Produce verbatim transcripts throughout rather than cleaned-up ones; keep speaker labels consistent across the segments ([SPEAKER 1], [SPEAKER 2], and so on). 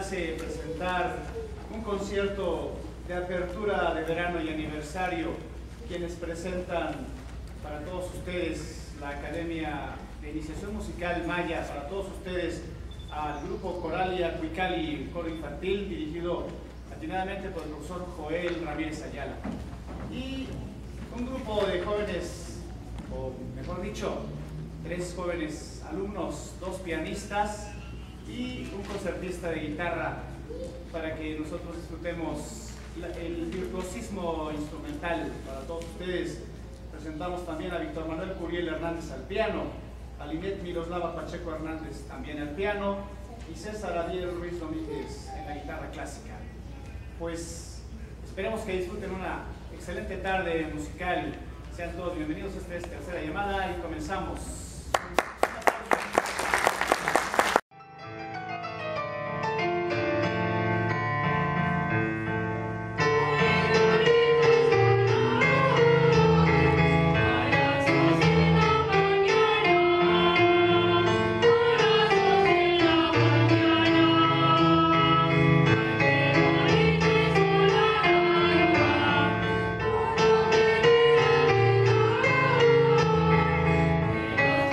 [SPEAKER 1] place presentar un concierto de apertura de verano y aniversario, quienes presentan para todos ustedes la Academia de Iniciación Musical Maya, para todos ustedes al grupo Coralia Cuicali, coro infantil, dirigido atinadamente por el profesor Joel Ramírez Ayala. Y un grupo de jóvenes, o mejor dicho, tres jóvenes alumnos, dos pianistas y un concertista de guitarra, para que nosotros disfrutemos el virtuosismo instrumental para todos ustedes. Presentamos también a Víctor Manuel Curiel Hernández al piano, a Linet Miroslava Pacheco Hernández también al piano y César Ariel Ruiz Domínguez en la guitarra clásica. Pues esperemos que disfruten una excelente tarde musical. Sean todos bienvenidos. Esta es Tercera Llamada y comenzamos.
[SPEAKER 2] Thank you.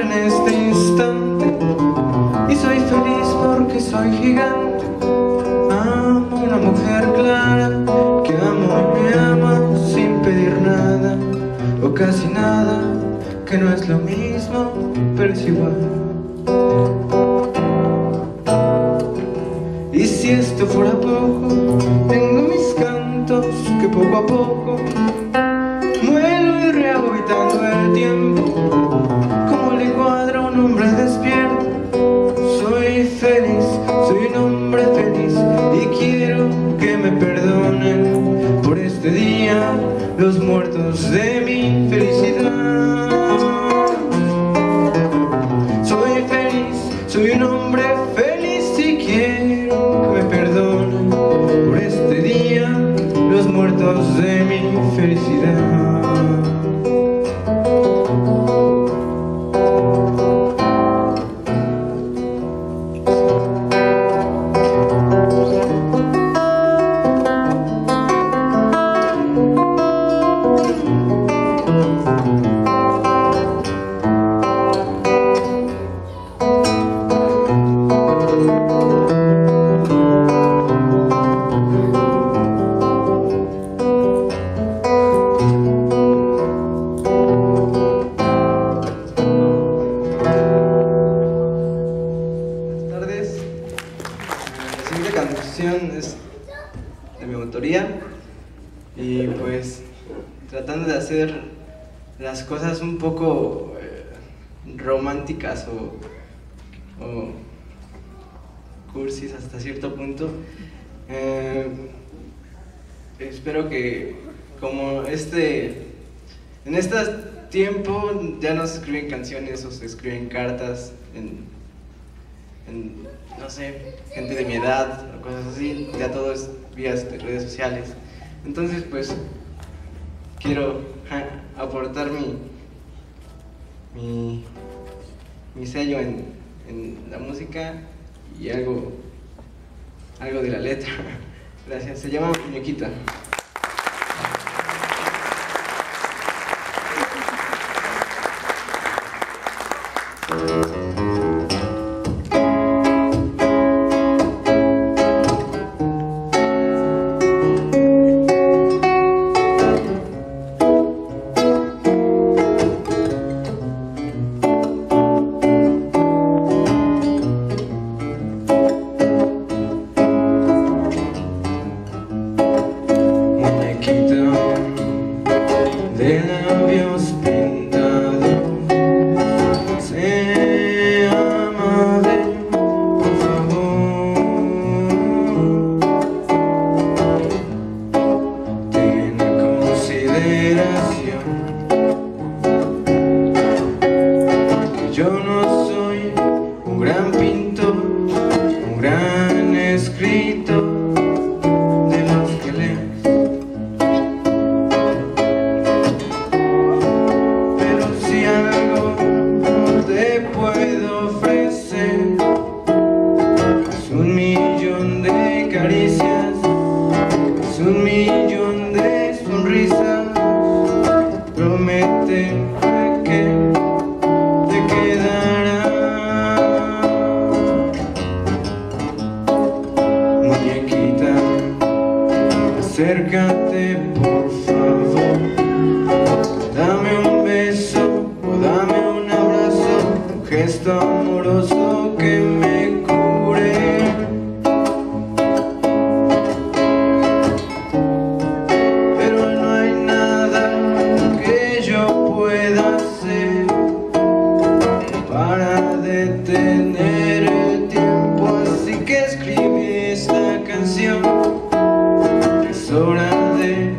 [SPEAKER 2] en este instante y soy feliz porque soy gigante. Amo a una mujer clara que amo y me ama sin pedir nada o casi nada, que no es lo mismo, pero es igual. Y si esto fuera poco, tengo mis cantos que poco a poco muelo y rehago evitando el tiempo, como le cuadra un hombre despierto. Soy feliz, soy un hombre feliz y quiero que me perdonen por este día los muertos de mi felicidad. Soy feliz, soy un hombre feliz y quiero que me perdonen por este día los muertos de mi felicidad. Es de mi autoría y pues tratando de hacer las cosas un poco eh, románticas o, o cursis hasta cierto punto. Eh, espero que como este en este tiempo ya no se escriben canciones o se escriben cartas en, en no sé, gente de mi edad o cosas así, ya todo es vías de redes sociales. Entonces pues quiero ja, aportar mi, mi, mi sello en, en la música y algo, algo de la letra. Gracias, se llama Muñequita. De labios pintados, sé amable, por favor. Ten consideración que yo no soy un gran pintor, un gran escritor de los que leen. Puedo ofrecer es un millón de caricias, es un millón de sonrisas. Promete que te quedará. Muñequita, acércate por favor, dame un beso o dame un gesto amoroso que me cure. Pero no hay nada que yo pueda hacer para detener el tiempo, así que escribí esta canción. Es hora de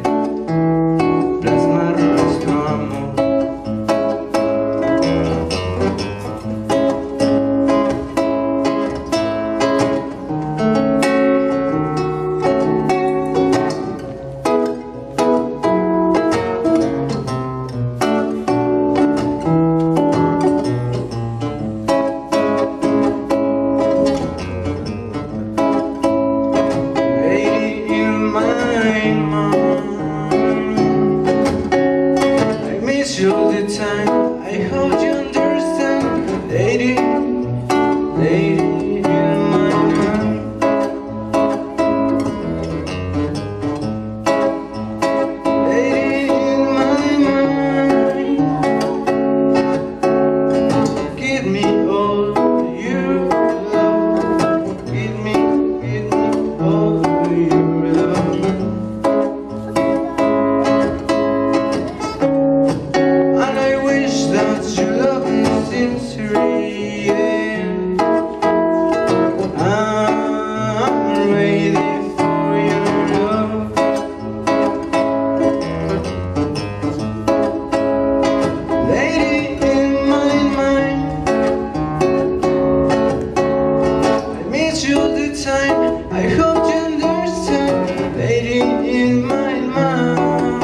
[SPEAKER 2] till the time. I hope you understand, lady in my mind.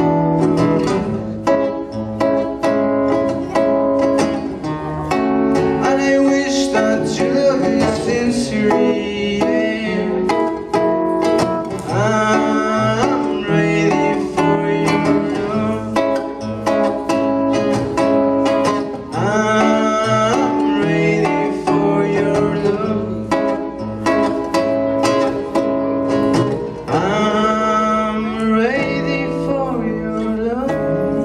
[SPEAKER 2] And I wish that your love is sincere. I'm ready for your love. I'm ready for your love. I'm ready for your love.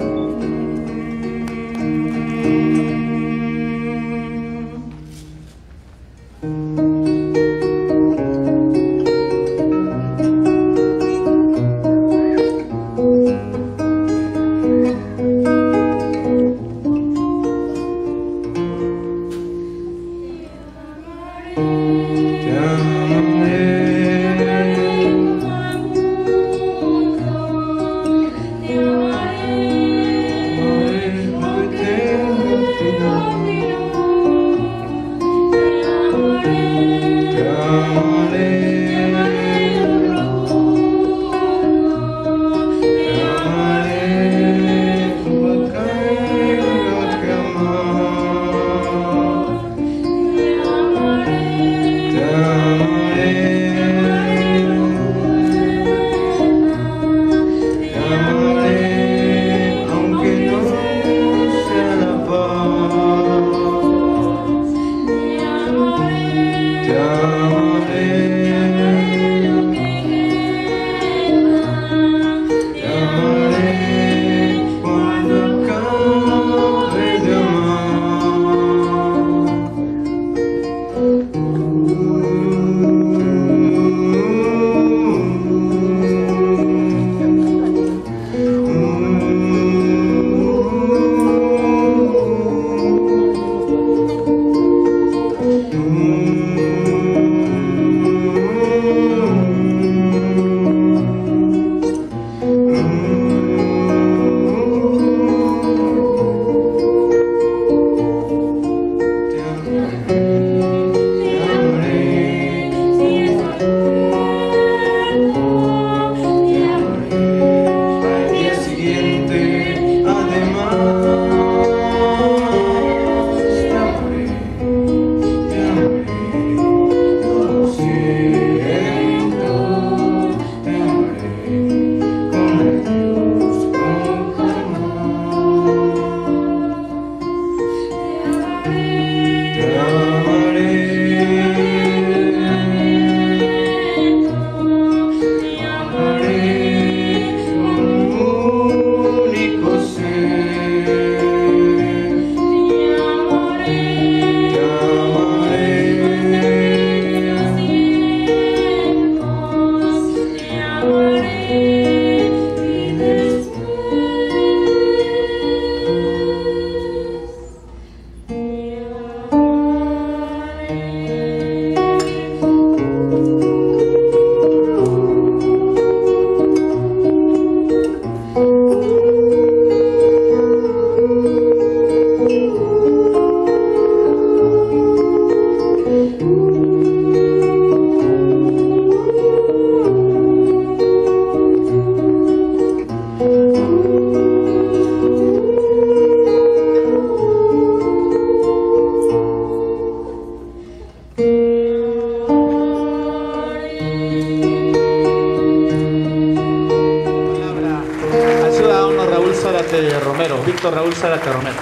[SPEAKER 3] Romero, Víctor Raúl Zárate Romero.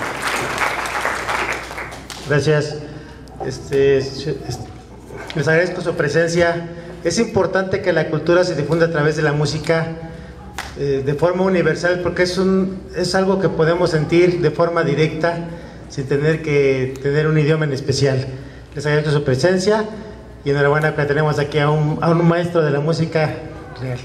[SPEAKER 4] Gracias. Este, les agradezco su presencia. Es importante que la cultura se difunda a través de la música eh, de forma universal, porque es, un, es algo que podemos sentir de forma directa sin tener que tener un idioma en especial. Les agradezco su presencia y enhorabuena que tenemos aquí a un, a un maestro de la música real.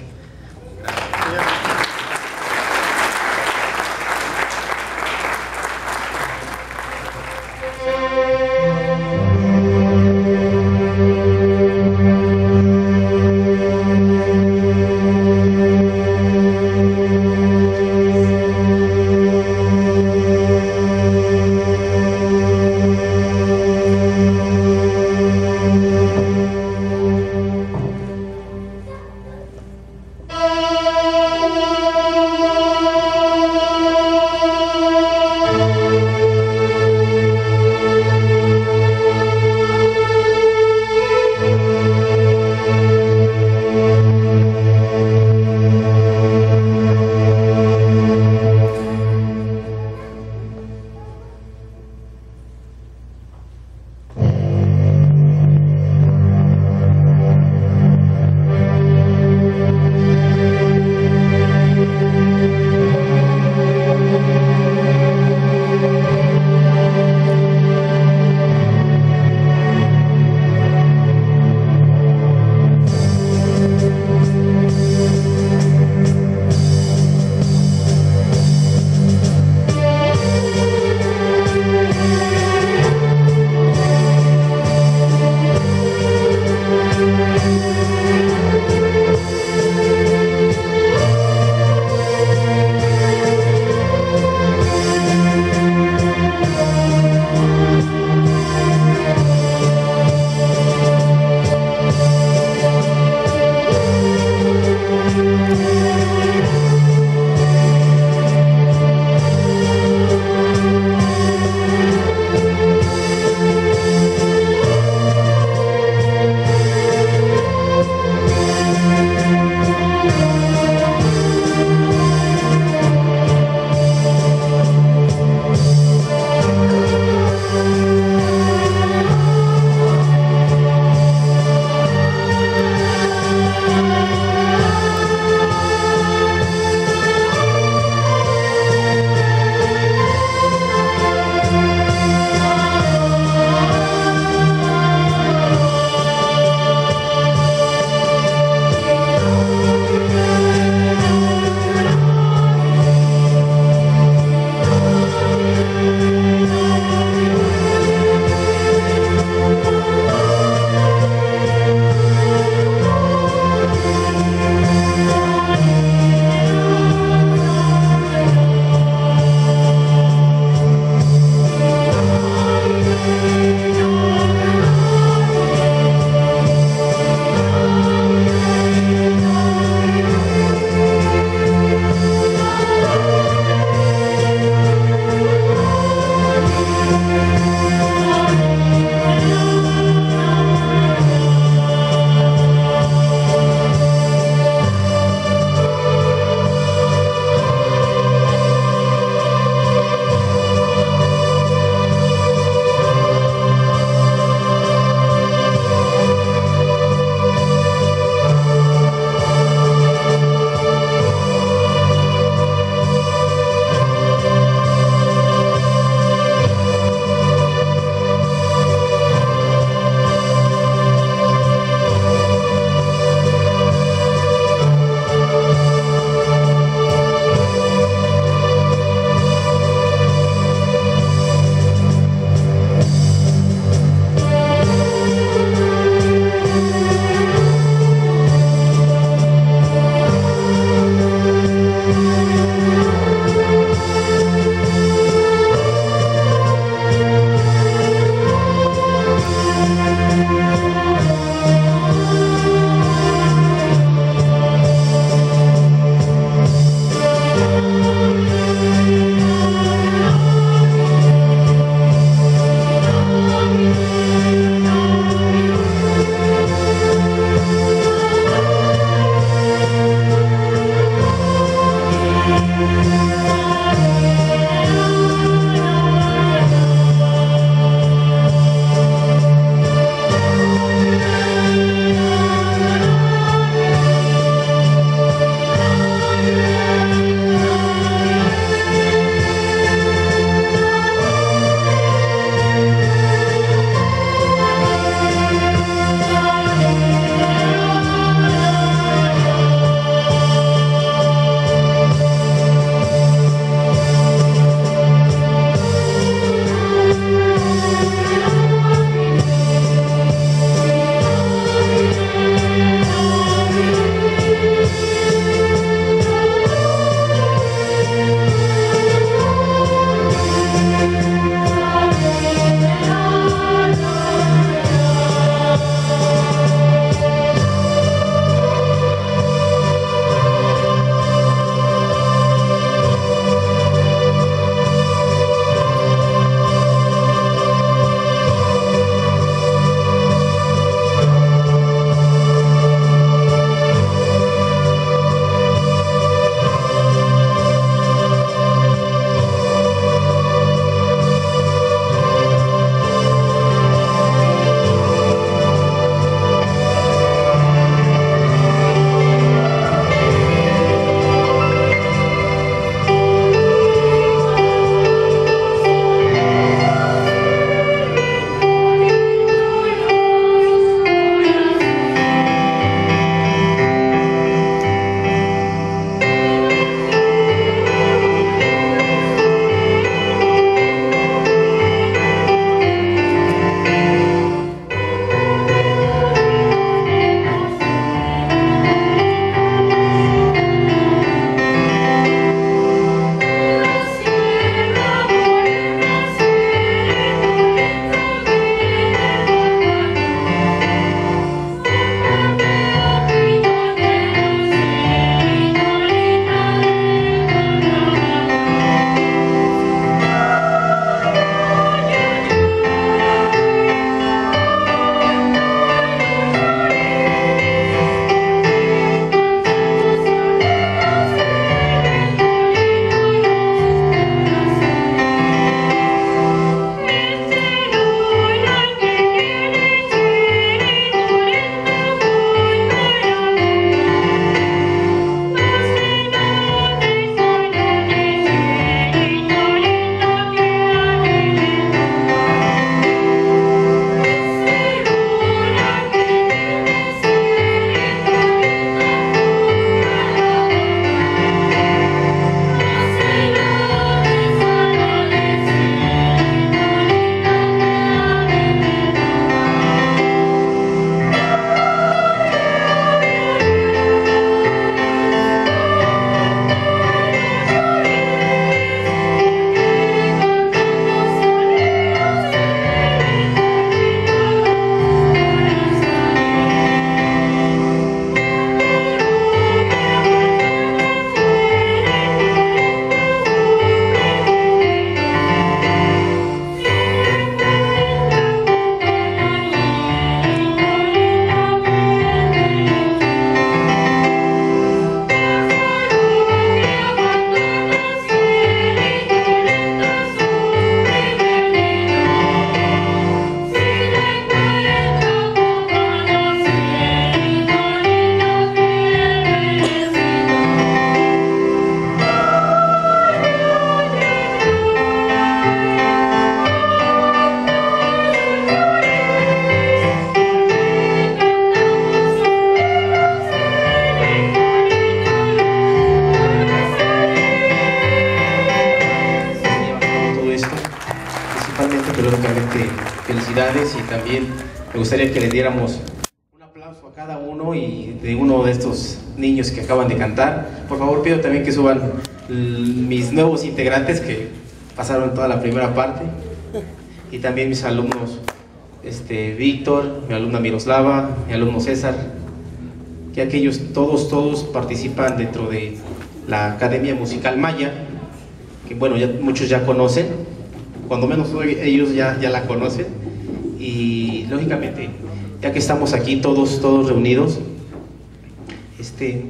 [SPEAKER 5] felicidades, y también me gustaría que le diéramos un aplauso a cada uno y de uno de estos niños que acaban de cantar. Por favor, pido también que suban mis nuevos integrantes que pasaron toda la primera parte, y también mis alumnos, este, Víctor, mi alumna Miroslava, mi alumno César, que aquellos, todos, todos participan dentro de la Academia Musical Maya, que bueno, ya, muchos ya conocen, cuando menos ellos ya, ya la conocen, y lógicamente, ya que estamos aquí todos, todos reunidos, este...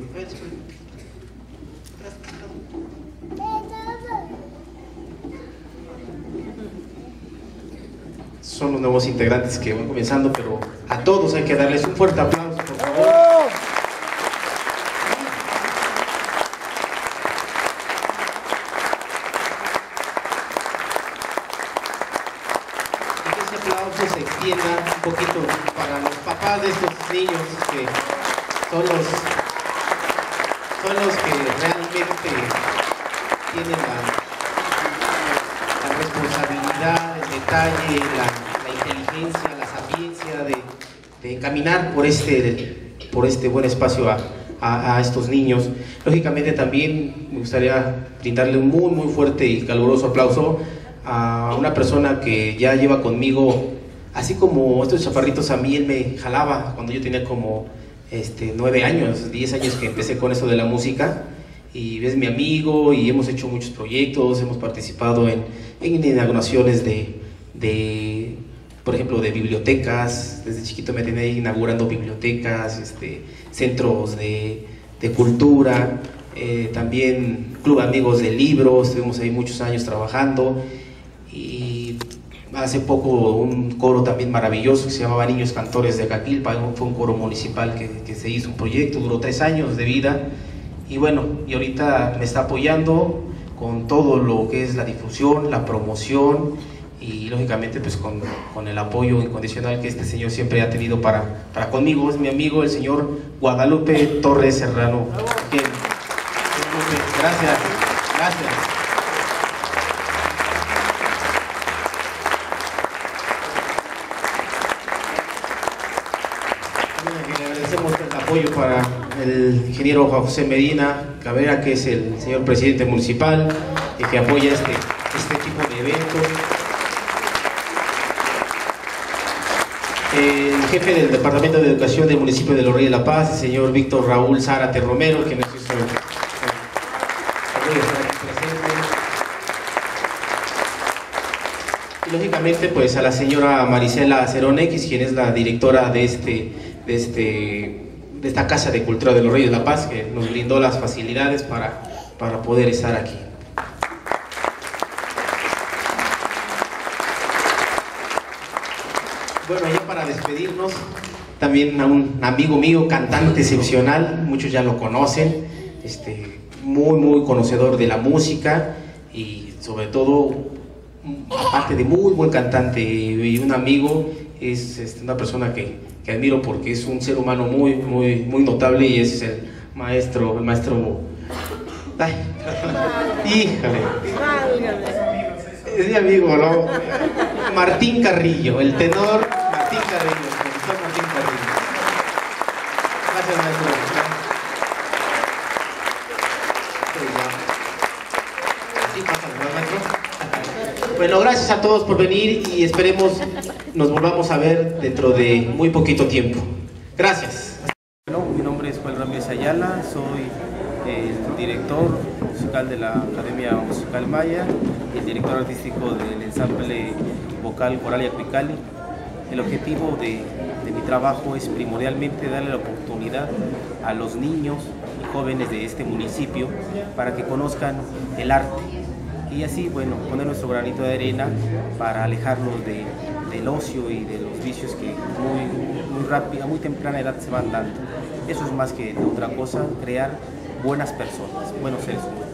[SPEAKER 5] son los nuevos integrantes que van comenzando, pero a todos hay que darles un fuerte aplauso, por favor. Y que ese aplauso se extienda un poquito para los papás de estos niños, que son los, son los que realmente tienen la, la responsabilidad, el detalle, la inteligencia, la sapiencia de, de caminar por este, por este buen espacio a, a, a estos niños. Lógicamente también me gustaría brindarle un muy muy fuerte y caluroso aplauso a una persona que ya lleva conmigo, así como estos chaparritos, a mí él me jalaba cuando yo tenía como este, nueve años, diez años que empecé con eso de la música, y es mi amigo y hemos hecho muchos proyectos, hemos participado en, en inauguraciones de, de por ejemplo, de bibliotecas. Desde chiquito me tenía inaugurando bibliotecas, este, centros de, de cultura, eh, también Club Amigos del Libro, estuvimos ahí muchos años trabajando, y hace poco un coro también maravilloso que se llamaba Niños Cantores de Caquilpa, fue un coro municipal que, que se hizo un proyecto, duró tres años de vida, y bueno, y ahorita me está apoyando con todo lo que es la difusión, la promoción, y lógicamente pues con, con el apoyo incondicional que este señor siempre ha tenido para, para conmigo. Es mi amigo el señor Guadalupe Torres Serrano. Bien. Gracias, gracias. Le agradecemos el apoyo para el ingeniero José Medina Cabrera, que es el señor presidente municipal y que apoya este, este tipo de eventos. El jefe del Departamento de Educación del municipio de Los Reyes de La Paz, el señor Víctor Raúl Zárate Romero, que nos hizo el presente. Y lógicamente pues a la señora Marisela Cerón X, quien es la directora de, este, de, este, de esta Casa de Cultura de Los Reyes de La Paz, que nos brindó las facilidades para, para poder estar aquí. Bueno, ya para despedirnos, también a un amigo mío, cantante excepcional, muchos ya lo conocen, este, muy muy conocedor de la música y sobre todo, aparte de muy buen cantante y un amigo, es este, una persona que, que admiro porque es un ser humano muy muy muy notable, y es el maestro, el maestro, ay, híjole, es mi amigo, ¿no? Martín Carrillo, el tenor Martín Carrillo, el profesor Martín Carrillo. Gracias, maestro. Así pasa, maestro. Bueno, gracias a todos por venir y esperemos nos volvamos a ver dentro de muy poquito tiempo. Gracias.
[SPEAKER 6] Bueno, mi nombre es Juan Ramírez Ayala, soy el director musical de la Academia Musical Maya y el director artístico del ensamble vocal Coral Yapicali. El objetivo de, de mi trabajo es primordialmente darle la oportunidad a los niños y jóvenes de este municipio para que conozcan el arte y así, bueno, poner nuestro granito de arena para alejarlos de, del ocio y de los vicios que muy, muy rápido, a muy temprana edad se van dando. Eso es más que otra cosa, crear buenas personas, buenos seres humanos.